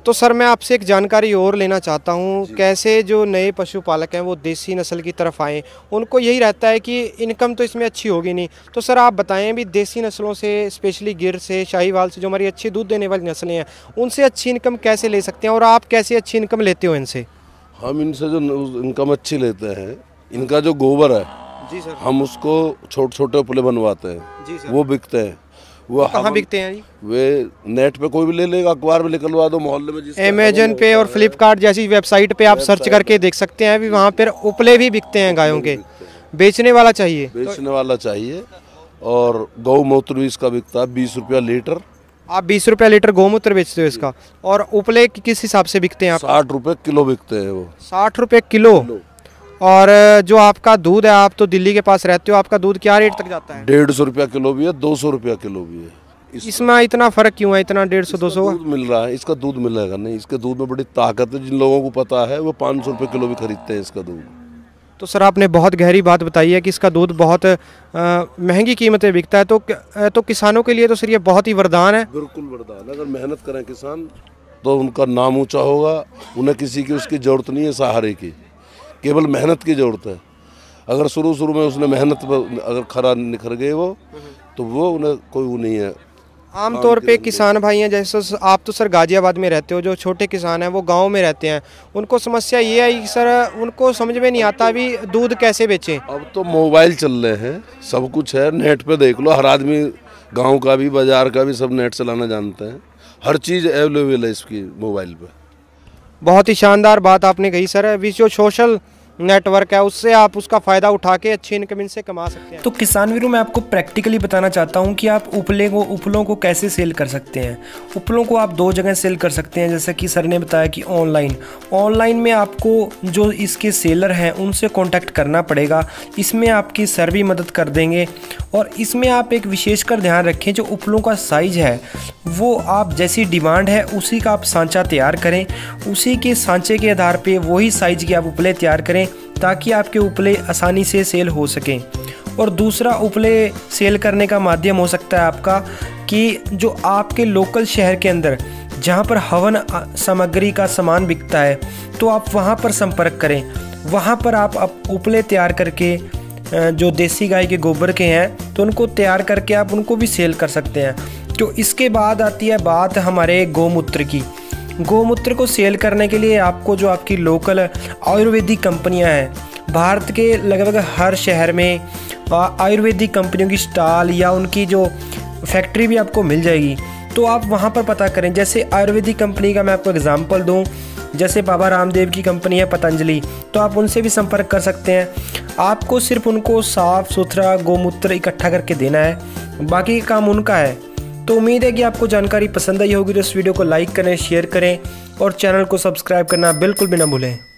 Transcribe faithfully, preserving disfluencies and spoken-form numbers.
तो सर मैं आपसे एक जानकारी और लेना चाहता हूँ, कैसे जो नए पशुपालक हैं वो देसी नस्ल की तरफ आएँ, उनको यही रहता है कि इनकम तो इसमें अच्छी होगी नहीं। तो सर आप बताएं भी देसी नस्लों से, स्पेशली गिर से, शाहीवाल से, जो हमारी अच्छी दूध देने वाली नस्लें हैं, उनसे अच्छी इनकम कैसे ले सकते हैं और आप कैसे अच्छी इनकम लेते हो इनसे? हम इनसे जो इनकम अच्छी लेते हैं, इनका जो गोबर है जी सर, हम उसको छोटे छोटे उपले बनवाते हैं जी सर। वो बिकते हैं। वो कहाँ बिकते हैं जी? वे नेट पे कोई भी ले लेगा, अखबार में निकलवा दो, मोहल्ले में जिस अमेजन पे और फ्लिपकार्ट जैसी वेबसाइट पे आप सर्च करके देख सकते हैं, भी वहाँ पर उपले भी बिकते हैं गायों के। बेचने वाला चाहिए, बेचने वाला चाहिए। और गौमूत्र भी इसका बिकता है बीस रुपया लीटर। आप बीस रुपया लीटर गौमूत्र बेचते हो इसका? और उपले किस हिसाब से बिकते हैं आप? साठ रुपए किलो बिकते हैं वो। साठ रुपये किलो। और जो आपका दूध है, आप तो दिल्ली के पास रहते हो, आपका दूध क्या रेट तक जाता है? डेढ़ सौ रुपया किलो भी है, दो सौ रुपया किलो भी है। इस इसमें इतना फर्क क्यों है, इतना डेढ़ सौ दो सौ दूध मिल रहा है? इसका दूध मिलेगा नहीं, इसके दूध में बड़ी ताकत है। जिन लोगों को पता है वो पाँच सौ रुपये किलो भी खरीदते हैं इसका दूध। तो सर आपने बहुत गहरी बात बताई है कि इसका दूध बहुत महंगी कीमत में बिकता है। तो तो किसानों के लिए तो सर ये बहुत ही वरदान है। बिल्कुल वरदान है। अगर मेहनत करें किसान तो उनका नाम ऊंचा होगा। उन्हें किसी की उसकी ज़रूरत नहीं है सहारे की, केवल मेहनत की ज़रूरत है। अगर शुरू शुरू में उसने मेहनत पर अगर खरा निखर गए वो, तो वो उन्हें कोई वो नहीं है। आमतौर पे किसान भाई हैं, जैसे आप तो सर गाजियाबाद में रहते हो, जो छोटे किसान हैं वो गांव में रहते हैं, उनको समस्या ये है कि सर उनको समझ में नहीं आता भी दूध कैसे बेचें। अब तो मोबाइल चल रहे हैं, सब कुछ है, नेट पे देख लो। हर आदमी गांव का भी, बाजार का भी, सब नेट चलाना जानते हैं। हर चीज़ अवेलेबल है इसकी मोबाइल पे। बहुत ही शानदार बात आपने कही सर। अभी जो सोशल नेटवर्क है उससे आप उसका फ़ायदा उठा के अच्छी इनकम इनसे कमा सकते हैं। तो किसान वीरों मैं आपको प्रैक्टिकली बताना चाहता हूं कि आप उपले को उपलों को कैसे सेल कर सकते हैं। उपलों को आप दो जगह सेल कर सकते हैं, जैसे कि सर ने बताया कि ऑनलाइन ऑनलाइन में आपको जो इसके सेलर हैं उनसे कांटेक्ट करना पड़ेगा। इसमें आपकी सर भी मदद कर देंगे। और इसमें आप एक विशेषकर ध्यान रखें, जो उपलों का साइज़ है वो आप जैसी डिमांड है उसी का आप सांचा तैयार करें। उसी के सांचे के आधार पर वही साइज़ के आप उपले तैयार करें, ताकि आपके उपले आसानी से सेल हो सकें। और दूसरा उपले सेल करने का माध्यम हो सकता है आपका कि जो आपके लोकल शहर के अंदर जहां पर हवन सामग्री का सामान बिकता है, तो आप वहां पर संपर्क करें। वहां पर आप उपले तैयार करके, जो देसी गाय के गोबर के हैं, तो उनको तैयार करके आप उनको भी सेल कर सकते हैं। तो इसके बाद आती है बात हमारे गौमूत्र की। गौमूत्र को सेल करने के लिए आपको जो आपकी लोकल आयुर्वेदिक कंपनियां हैं, भारत के लगभग हर शहर में आयुर्वेदिक कंपनियों की स्टॉल या उनकी जो फैक्ट्री भी आपको मिल जाएगी। तो आप वहां पर पता करें। जैसे आयुर्वेदिक कंपनी का मैं आपको एग्जांपल दूं, जैसे बाबा रामदेव की कंपनी है पतंजलि, तो आप उनसे भी संपर्क कर सकते हैं। आपको सिर्फ उनको साफ़ सुथरा गौमूत्र इकट्ठा करके देना है, बाकी काम उनका है। तो उम्मीद है कि आपको जानकारी पसंद आई होगी। तो इस वीडियो को लाइक करें, शेयर करें और चैनल को सब्सक्राइब करना बिल्कुल भी ना भूलें।